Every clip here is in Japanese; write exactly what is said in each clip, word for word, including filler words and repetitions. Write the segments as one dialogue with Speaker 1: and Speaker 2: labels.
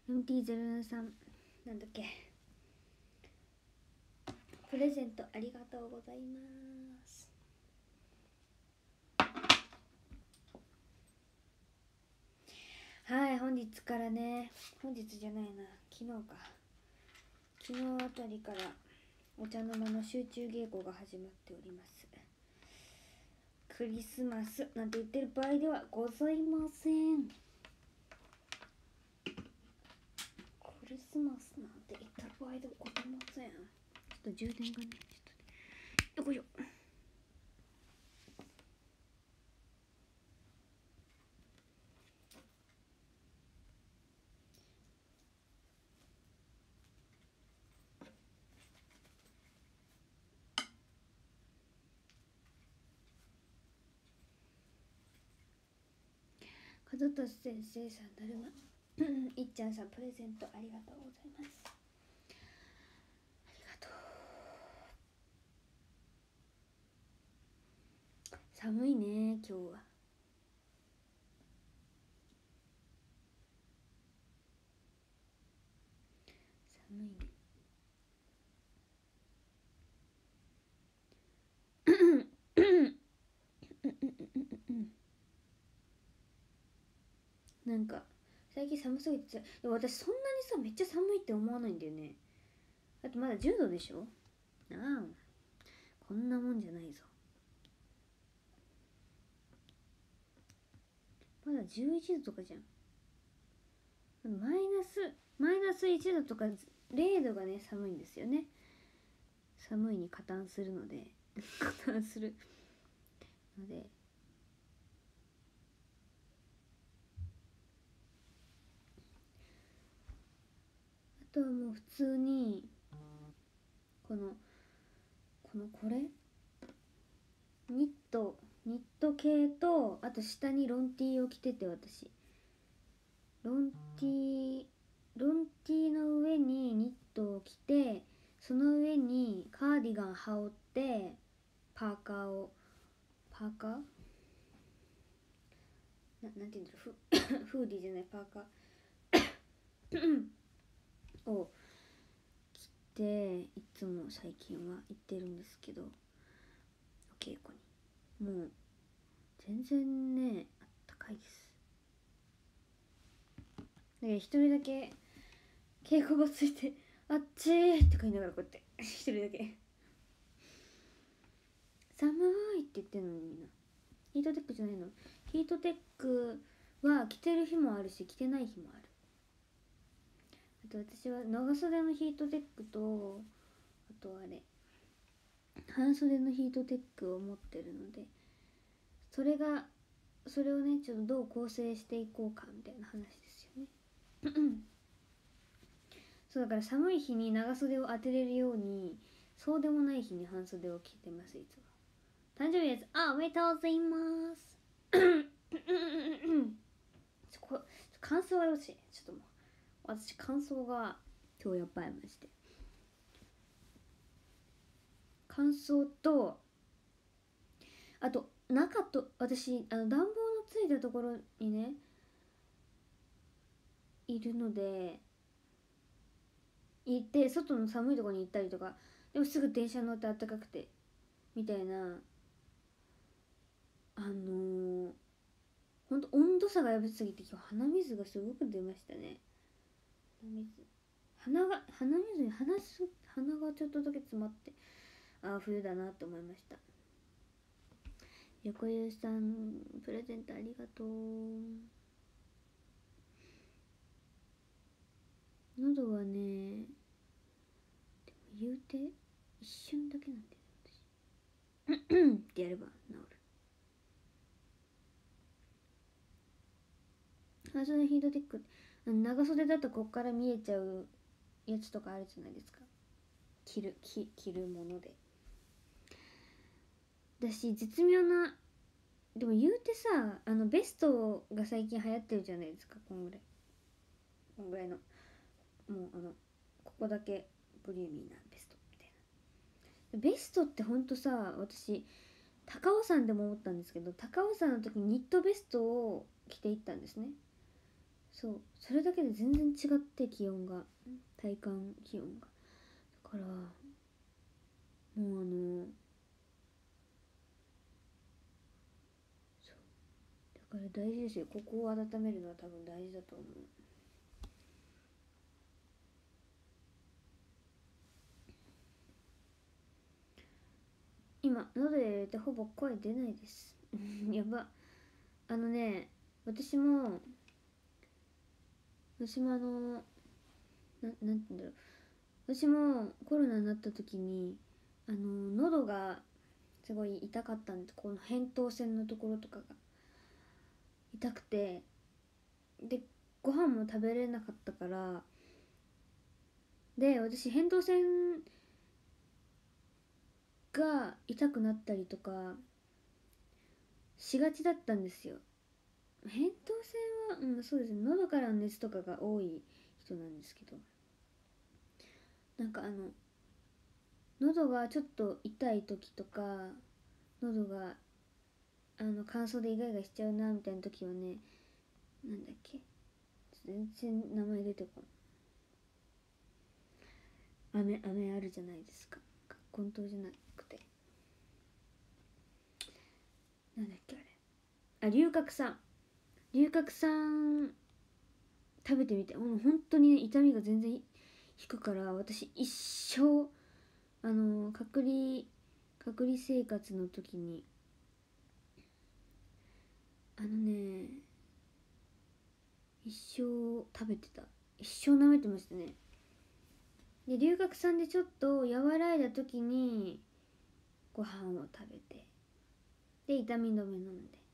Speaker 1: エムティーゼロななさん なんだっけ、プレゼントありがとうございます。はい、本日からね、本日じゃないな、昨日か、昨日あたりからお茶の間の集中稽古が始まっております。クリスマスなんて言ってる場合ではございません。クリスマスなんて言ってる場合ではございません。ちょっと充電がね、ちょっとよいしょ。門俊先生さん、だるまいっちゃんさん、プレゼントありがとうございます。ありがとう。寒いね今日は。寒いね。なんか最近寒すぎて、でも私そんなにさめっちゃ寒いって思わないんだよね。だってまだじゅうどでしょ。ああ、こんなもんじゃないぞ。まだじゅういちどとかじゃん。マイナスマイナスいちどとかれいどがね寒いんですよね。寒いに加担するので加担するので、あとはもう普通にこのこのこれニットニット系と、あと下にロンティーを着てて、私ロンティーロンティーの上にニットを着て、その上にカーディガン羽織って、パーカーをパーカーななんていうんだろう、フフーディーじゃない、パーカーを着て、いつも最近は行ってるんですけど、お稽古にもう全然ねあったかいです。で一人だけ稽古場ついてあっちーって言いながらこうやって一人だけ寒いって言ってんのに、みんなヒートテックじゃないの。ヒートテックは着てる日もあるし着てない日もある。あと私は長袖のヒートテックと、あとあれ半袖のヒートテックを持ってるので、それがそれをねちょっとどう構成していこうかみたいな話ですよねそうだから寒い日に長袖を当てれるように、そうでもない日に半袖を着てます。いつも誕生日です。あ、おめでとうございますちょこ感想がよろしい。ちょっともう私感想が今日やばいまして、感想と、あと中と、私あの暖房のついたところにねいるので、行って外の寒いところに行ったりとか、でもすぐ電車乗ってあったかくてみたいな、あのー、ほんと温度差がやばすぎて、今日鼻水がすごく出ましたね。鼻水鼻が鼻水に鼻す鼻がちょっとだけ詰まって、ああ冬だなって思いました。横湯さん、プレゼントありがとう。喉はね、でも言うて一瞬だけなんだよ私うんってやれば治る。半袖のヒートテック、長袖だとこっから見えちゃうやつとかあるじゃないですか。着る着着るものでだし、絶妙な、でも言うてさ、あのベストが最近流行ってるじゃないですか。こんぐらいこんぐらいの、もうあのここだけボリューミーなベストみたいな。ベストってほんとさ、私高尾山でも思ったんですけど、高尾山の時にニットベストを着ていったんですね。 そうそれだけで全然違って気温が体感気温がだからもうあのそうだから大事ですよ。ここを温めるのは多分大事だと思う。今喉入れてほぼ声出ないですやば。あのね私も私もあのななんて言うんだろう、私もコロナになった時にあの喉がすごい痛かったんで、この扁桃腺のところとかが痛くて、でご飯も食べれなかったから、で私扁桃腺が痛くなったりとかしがちだったんですよ。扁桃腺は、うん、そうですね、喉からの熱とかが多い人なんですけど、なんかあの喉がちょっと痛い時とか、喉があの乾燥でイガイガしちゃうなみたいな時はね、なんだっけ、全然名前出てこない。飴飴あるじゃないですか、根湯じゃなくてなんだっけあれ、あ、龍角散。龍角散食べてみて、もう本当にね痛みが全然引くから、私一生あの隔離隔離生活の時にあのね一生食べてた、一生舐めてましたね。で龍角散でちょっと和らいだ時にご飯を食べて、で痛み止め飲んで、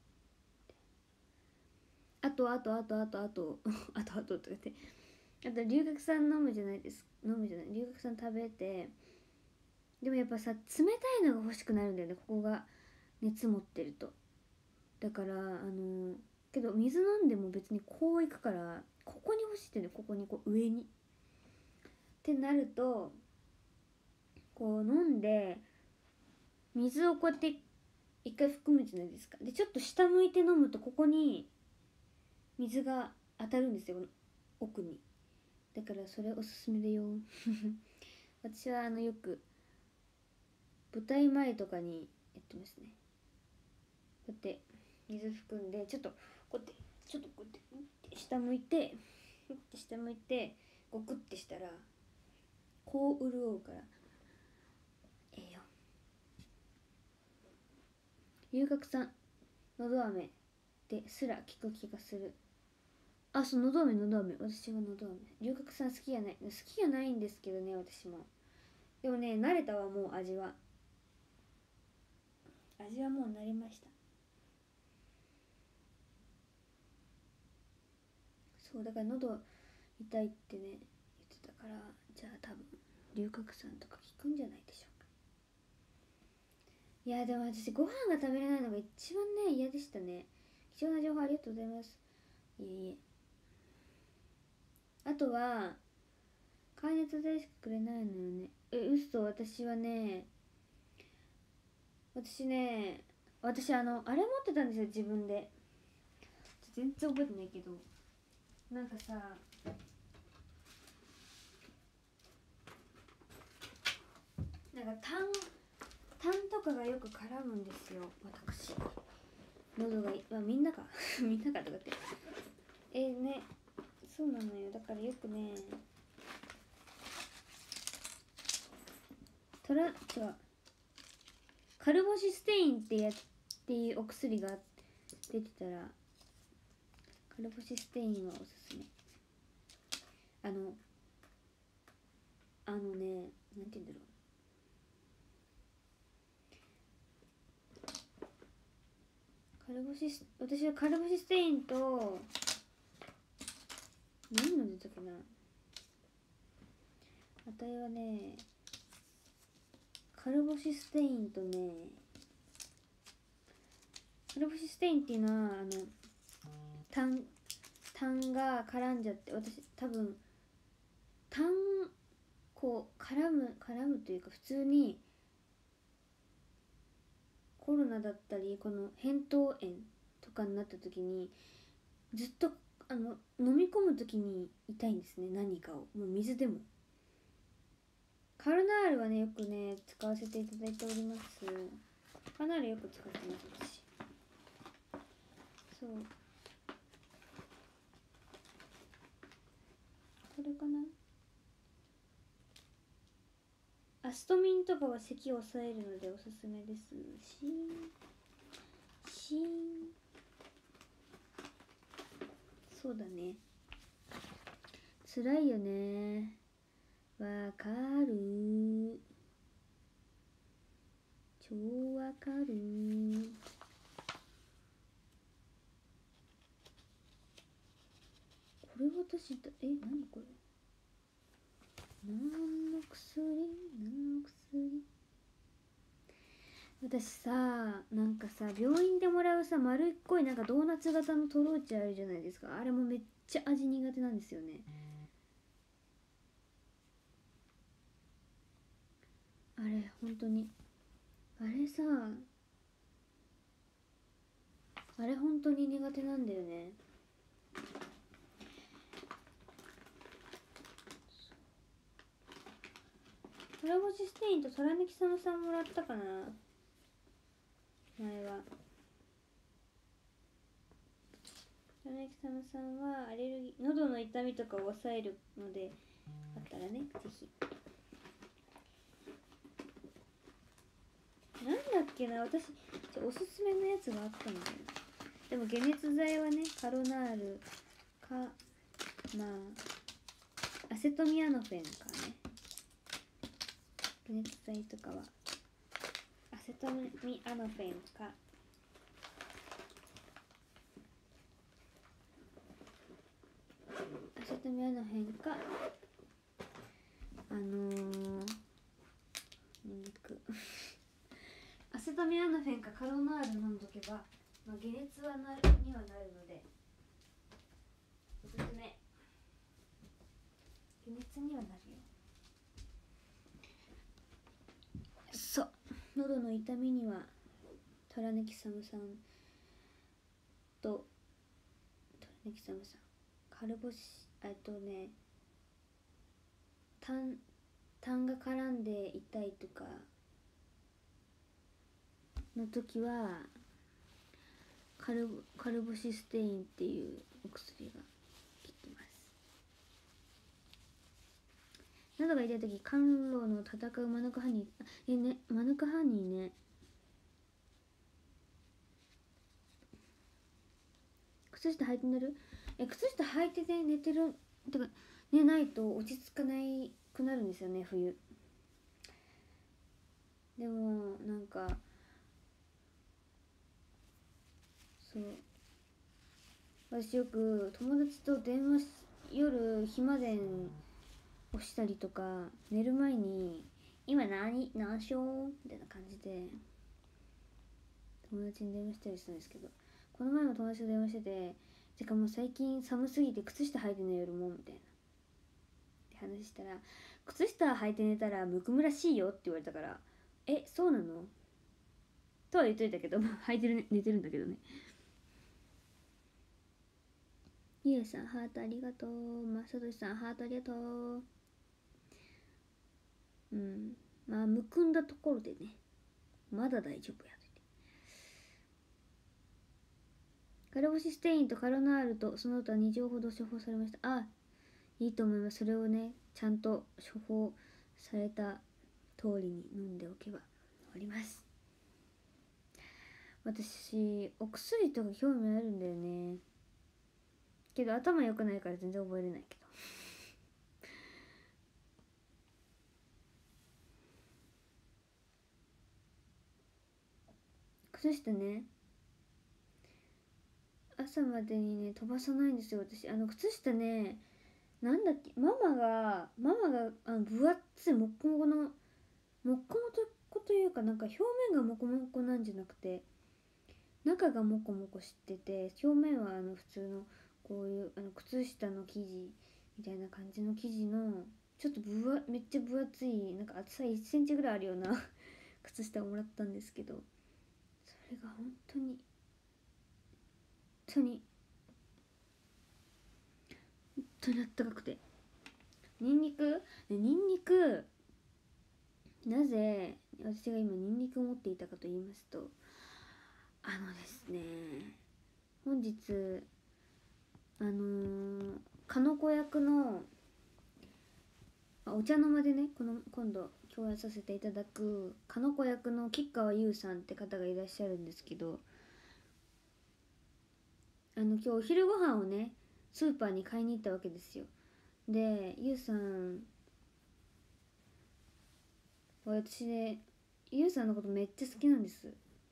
Speaker 1: あとあとあとあとあとあとあととか言って、あと龍角散飲むじゃないです飲むじゃない龍角散食べて、でもやっぱさ冷たいのが欲しくなるんだよね、ここが熱持ってると。だからあのけど水飲んでも別にこういくから、ここに欲しいってね、ここにこう上にってなると、こう飲んで水をこうやって一回含むじゃないですか。でちょっと下向いて飲むとここに水が当たるんですよ、奥に。だからそれおすすめだよ私はあのよく舞台前とかにやってますね。こうやって水含んで、ちょっとこうやってちょっとこうやって下向いて下向いてゴクってしたらこう潤うからええよ。龍角散のど飴ですら効く気がする。あ、そう、のど飴のど飴、私はのど飴。龍角散好きじゃない好きじゃないんですけどね、私も。でもね慣れたわ、もう味は味はもう慣れました。そうだから喉痛いってね言ってたから、じゃあ多分龍角散とか効くんじゃないでしょうか。いやでも私ご飯が食べれないのが一番ね嫌でしたね。貴重な情報ありがとうございます。いえいえ。あとは解熱剤しかくれないのよね。え、嘘。私はね私ね私あのあれ持ってたんですよ、自分で。全然覚えてないけど、なんかさなんか痰痰とかがよく絡むんですよ、私。喉がい、まあ、みんなかみんなかとかってえー、ね、そうなのよ。だからよくねトラ違うカルボシステインってやっていうお薬が出てたら、カルボシステインはおすすめ。あのあのね、なんて言うんだろう、カルボシス私はカルボシステインと何の出たかな、あたいはねカルボシステインとね、カルボシステインっていうのはあの痰痰が絡んじゃって、私多分痰こう絡む絡むというか、普通にコロナだったりこの扁桃炎とかになった時にずっとああの飲み込む時に痛いんですね、何かを。もう水でも。カロナールはねよくね使わせていただいております。カロナールよく使ってます私。そう、これかな。アストミンとかは咳を抑えるのでおすすめですししーん。そうだね、辛いよね、わかる、超わかる。これ私だ、え、なにこれ、何の薬、何の薬。私さ、なんかさ病院でもらうさ丸っこいなんかドーナツ型のトローチあるじゃないですか。あれもめっちゃ味苦手なんですよね。あれ本当に、あれさ、あれ本当に苦手なんだよね。トラボシステインとトラネキサムさんもらったかな前は。トラネキサムさんはアレルギー、喉の痛みとかを抑えるのであったらね、ぜひ。なんだっけな、私おすすめのやつがあったんだよ。でも解熱剤はねカロナールか、まあアセトミアノフェンかね。解熱剤とかはアセトミアノフェンかアセトミアノフェンかあのー、ニンニクアセトミアノフェンかカロナール飲んどけば、まあ、解熱はなるにはなるのでおすすめ。解熱にはなるよ。そう、喉の痛みにはトラネキサム酸とトラネキサム酸、カルボシ、えっとね痰痰が絡んで痛いとかの時はカルボカルボシステインっていうお薬が効きます。喉が痛い時、甘露の戦うマヌカハニー、えね、マヌカハニーね、靴下履いて寝る。え靴下履いてて寝てるとか寝ないと落ち着かないくなるんですよね冬。でもなんかそう、私よく友達と電話し夜暇電をしたりとか、寝る前に今何何しようみたいな感じで友達に電話したりしたんですけど、この前も友達と電話してて、てかもう最近寒すぎて靴下履いて寝るもんみたいなって話したら、靴下履いて寝たらむくむらしいよって言われたから、えそうなのとは言っといたけど履いてる、ね、寝てるんだけどね。ゆえさんハートありがとう、まさとしさんハートありがとう。うん、まあむくんだところでねまだ大丈夫やと。カルボシステインとカロナールとその他に錠ほど処方されました。あ、いいと思います。それをねちゃんと処方された通りに飲んでおけば治ります。私お薬とか興味あるんだよね、けど頭良くないから全然覚えれないけど靴下ね朝までにね飛ばさないんですよ私。あの靴下ね、なんだっけ、ママがママがあの分厚いもっこもこのもっこもこというか、なんか表面がもこもこなんじゃなくて中がもこもこしてて、表面はあの普通のこういうあの靴下の生地みたいな感じの生地のちょっと分わめっちゃ分厚い、なんか厚さいちセンチぐらいあるような靴下をもらったんですけど、それが本当に本当に本当にあったかくて、ニンニクニンニクなぜ私が今ニンニクを持っていたかと言いますと、あのですね、本日あのー、かの子役のお茶の間でね、この今度共演させていただくかの子役の吉川優さんって方がいらっしゃるんですけど、あの今日お昼ご飯をねスーパーに買いに行ったわけですよ。で優さん、私ね優さんのことめっちゃ好きなんです。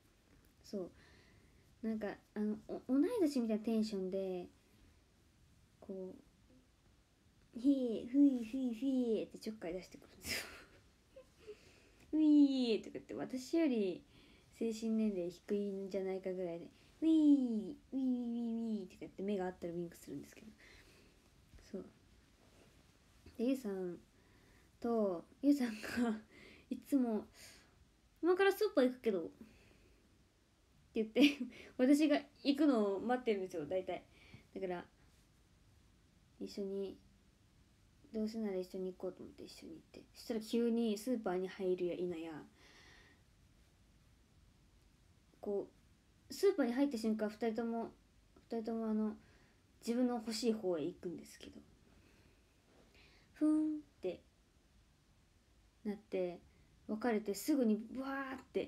Speaker 1: そうなんかあのお同い年みたいなテンションでこうひーふいふいふいってちょっかい出してくるんですよウィーとかって私より精神年齢低いんじゃないかぐらいでウィーウィーウィーウィーウィーとか言って目が合ったらウィンクするんですけど、そうでゆうさんとゆうさんがいつも今からスーパー行くけどって言って私が行くのを待ってるんですよ大体。だから一緒にどうせなら一緒に行こうと思って一緒に行って、そしたら急にスーパーに入るや否やこうスーパーに入った瞬間ふたりともふたりともあの自分の欲しい方へ行くんですけど、ふーんってなって別れてすぐにブワーって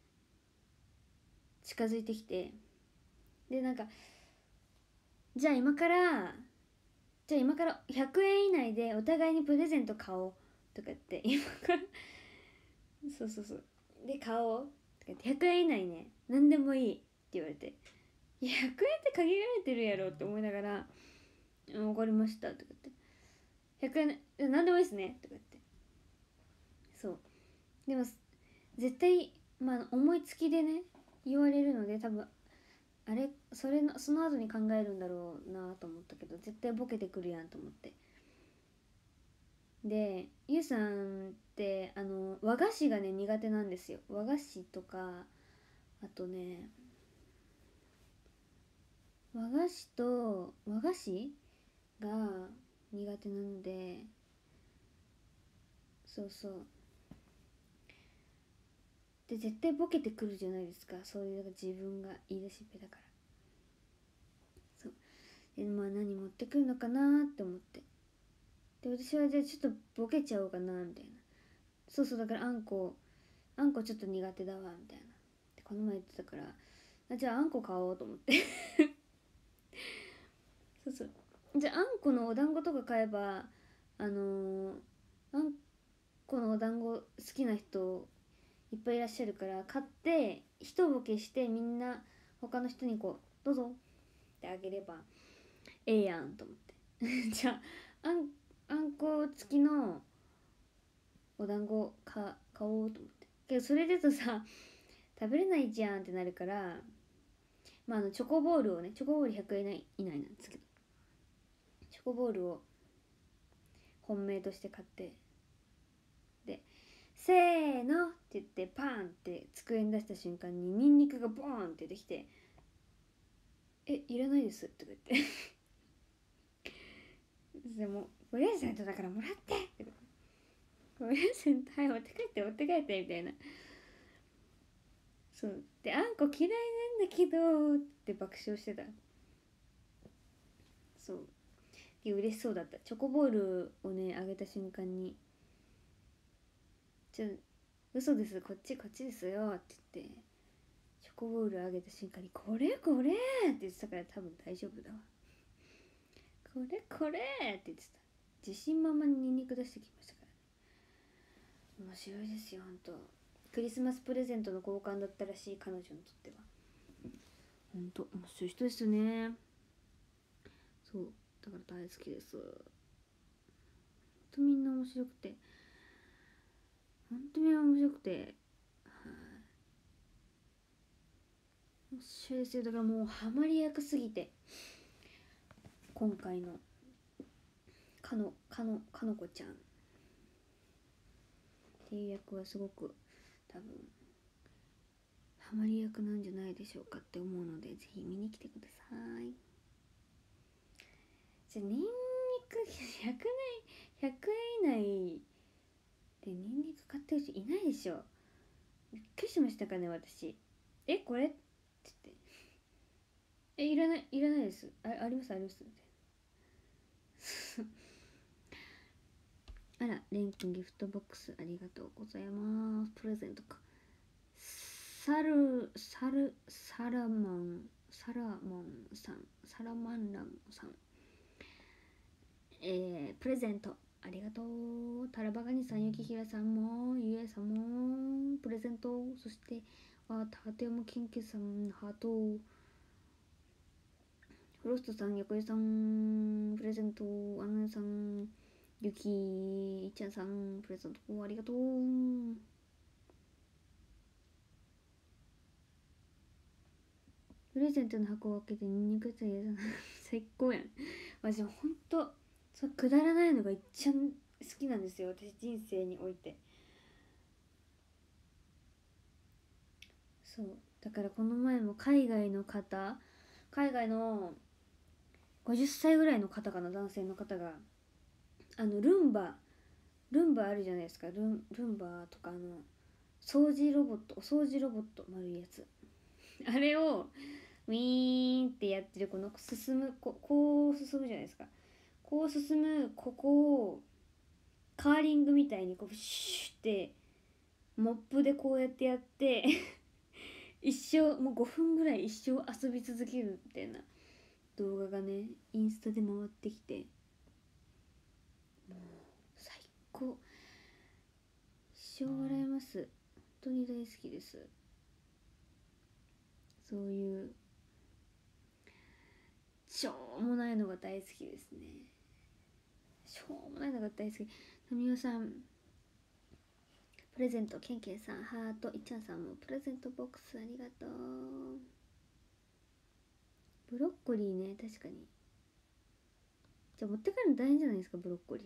Speaker 1: 近づいてきて、でなんかじゃあ今からじゃあ今からひゃくえん以内でお互いにプレゼント買おうとか言って今からそうそうそうで買おうとか言ってひゃくえん以内ね何でもいいって言われて、ひゃくえんって限られてるやろって思いながら分かりましたとか言ってひゃくえん何でもいいっすねとか言って、そうでも絶対まあ思いつきでね言われるので多分あれそれのその後に考えるんだろうなと思ったけど絶対ボケてくるやんと思って、でゆうさんってあの和菓子がね苦手なんですよ。和菓子とかあとね和菓子と和菓子が苦手なので、そうそうで絶対ボケてくるじゃないですか、そういう自分が言い出しっぺだから。そうでまあ何持ってくるのかなって思って、で私はじゃあちょっとボケちゃおうかなみたいな、そうそうだからあんこあんこちょっと苦手だわみたいなでこの前言ってたから、あじゃああんこ買おうと思ってそうそうじゃああんこのお団子とか買えばあのー、あんこのお団子好きな人いっぱいいらっしゃるから買って一ボケしてみんな他の人にこうどうぞってあげればええやんと思ってじゃああんあんこ付きのお団子か買おうと思って、けどそれだとさ食べれないじゃんってなるから、まああのチョコボールをねチョコボールひゃくえん以内なんですけどチョコボールを本命として買って、でせーのって言ってパーンって机に出した瞬間にニンニクがボーンって出てきて、えいらないですとか言ってでもプレゼントだからもらってってプレゼントはい持って帰って持って帰ってみたいな、そうであんこ嫌いなんだけどって爆笑してた。そうで嬉しそうだった。チョコボールをねあげた瞬間にちょ嘘ですこっちこっちですよって言ってチョコボールあげた瞬間にこれこれって言ってたから多分大丈夫だわ、これこれって言ってた。自信満々にニンニク出してきましたからね。面白いですよほんと。クリスマスプレゼントの交換だったらしい彼女にとってはほんと面白い人ですよね。そうだから大好きです。ほんとみんな面白くてほんとみんな面白くて、はい、面白いですよ。だからもうハマり役すぎて今回のかのかのかのこちゃんっていう役はすごく多分ハマり役なんじゃないでしょうかって思うのでぜひ見に来てください。じゃあニンニひゃくえんひゃくえん以内でニンニク買ってる人いないでしょ。びっくりしましたかね私。えこれって言ってえいらないいらないです、あありますありますみたいなあらレン君ギフトボックスありがとうございます。プレゼントか。サルサルサラマンサラモンさんサラマンランさん、えー、プレゼントありがとう。タラバガニさん、ゆきひらさんもゆえさんもプレゼント。そしてあタテモキンキさんハート。フロストさん、横井さんプレゼント。アナさん、ゆきいっちゃんさんプレゼントありがとう。プレゼントの箱を開けてニンニクつ入れた最高やん。私ほんとそうくだらないのが一番好きなんですよ、私人生において。そうだからこの前も海外の方海外のごじゅっさいぐらいの方かな、男性の方があのルンバルンバあるじゃないですか、ルンルンバとかあの掃除ロボットお掃除ロボット丸いやつあれをウィーンってやってるこの進むここう進むじゃないですか、こう進むここをカーリングみたいにこうシュッってモップでこうやってやって一生もうごふんぐらい一生遊び続けるみたいな動画がねインスタで回ってきて、もう最高、一生笑えます。本当に大好きです。そういうしょうもないのが大好きですね。しょうもないのが大好き。タミオさんプレゼント、ケンケンさんハート、いっちゃんさんもプレゼントボックスありがとう。ブロッコリーね、確かに。じゃあ持って帰るの大変じゃないですか、ブロッコリー。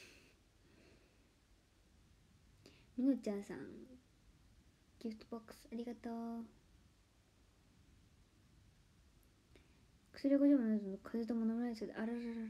Speaker 1: みのちゃんさんギフトボックスありがとう。薬がごじゅうもなると風邪とも飲めないですけど、あらららららら。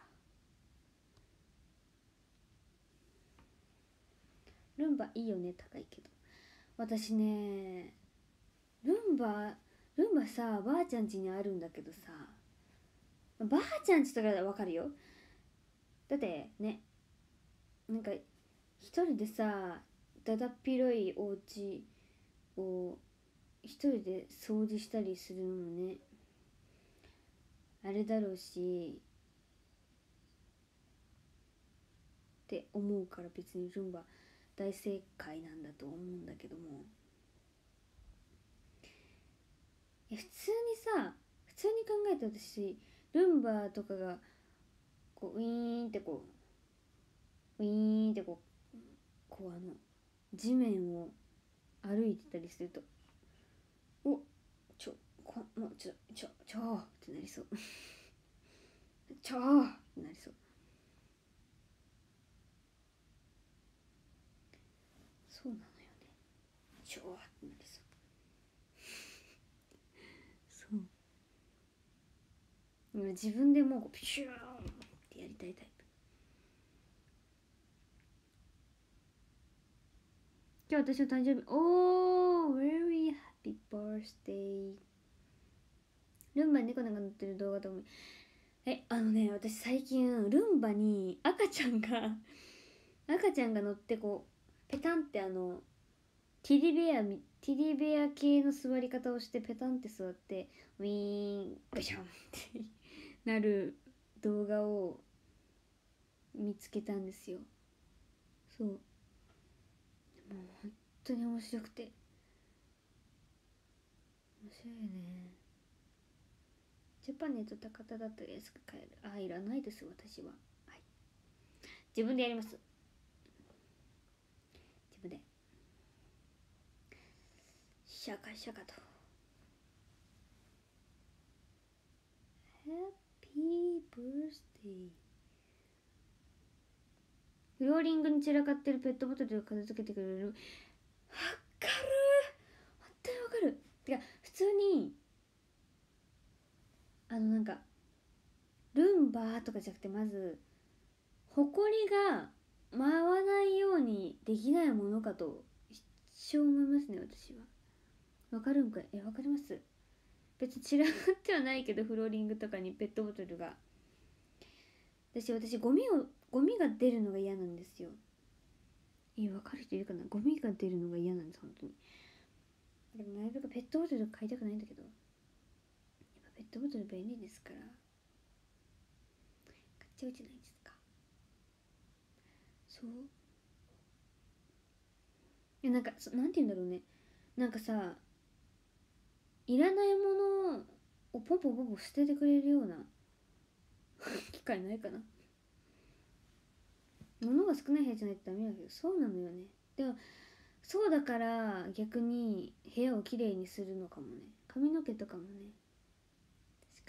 Speaker 1: ルンバいいよね、高いけど。私ねルンバルンバさばあちゃん家にあるんだけどさ、ばあちゃん家とかわかるよ。だってね、なんか一人でさだだっ広いお家を一人で掃除したりするのもねあれだろうしって思うから、別にルンバ大正解なんだと思うんだけども、いや普通にさ普通に考えて私ルンバとかがこうウィーンってこうウィーンってこうこうあの地面を歩いてたりすると、おちょこもうちょちょちょーってなりそうちょーってなりそう。そうなのよね、ちょーってなりそうそう今自分でもうピシューンってやりたいタイプ。今日私の誕生日、おー very happy birthday。 ルンバに猫なんか乗ってる動画と思う。えあのね私最近ルンバに赤ちゃんが赤ちゃんが乗ってこうペタンってあのティディベアティディベア系の座り方をしてペタンって座ってウィーンガシャンってなる動画を見つけたんですよ。そうもう本当に面白くて、面白いよね。ジャパネット高田だったら安く買える。あ、いらないです私は、はい、自分でやります。自分でシャカシャカと。Happy birthday。フローリングに散らかってるペットボトルを片付けてくれる。わかる、本当にわかる。てか普通にあのなんかルンバとかじゃなくて、まずほこりが舞わないようにできないものかと一生思いますね、私は。わかるんかい？え、わかります？別に散らかってはないけど、フローリングとかにペットボトルが。私、私、ゴミを、ゴミが出るのが嫌なんですよ。え、わかる人いるかな？ゴミが出るのが嫌なんです、本当に。でも、なるべくペットボトル買いたくないんだけど。やっぱペットボトル便利ですから。買っちゃうじゃないですか。そう。いや、なんか、そなんて言うんだろうね。なんかさ、いらないものをポンポンポンポン捨ててくれるような機会ないかな。物が少ない部屋じゃないとダメだけど、そうなのよね。でもそうだから逆に部屋をきれいにするのかもね。髪の毛とかもね。確か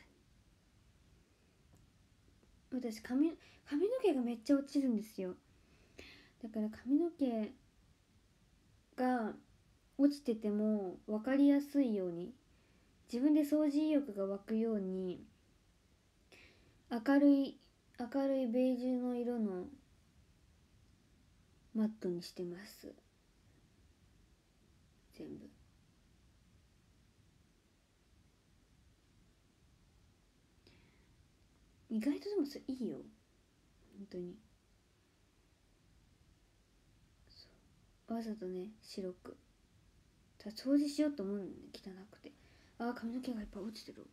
Speaker 1: に私髪髪の毛がめっちゃ落ちるんですよ。だから髪の毛が落ちてても分かりやすいように、自分で掃除意欲が湧くように明るい明るいベージュの色のマットにしてます。全部。意外とでもそれいいよ、本当に。わざとね、白くただ掃除しようと思うのね、汚くて。あー、髪の毛がいっぱい落ちてる。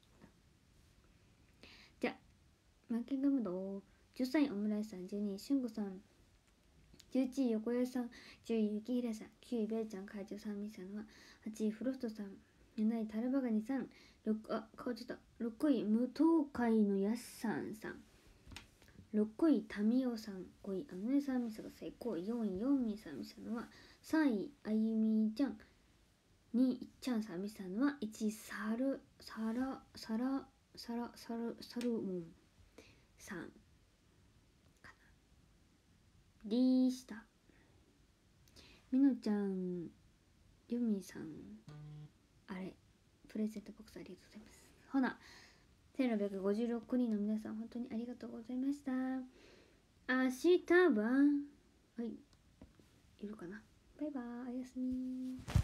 Speaker 1: じゃあマーキングムードじゅうさんいオムライスさん、じゅうにいしゅんごさん、じゅういちい横江さん、じゅういゆきひらさん、きゅういベイちゃん会長さんみさんは、はちいフロストさん、なないタルバガニさん、ろくあ変わっちゃったろくい無東海のやすさんさん、ろくいタミオさん、ごいあのねさんみさが成功、よんいよんみさんみさんは、さんいあゆみちゃん、にいいっちゃんさんみさんは、いちいサルサラサラサラサルサルモンさんかなでした。みのちゃん、ユミさん、あれプレゼントボックスありがとうございます。ほなせんろっぴゃくごじゅうろくにんの皆さん、本当にありがとうございました。明日ははいいるかな。バイバーイ、おやすみ。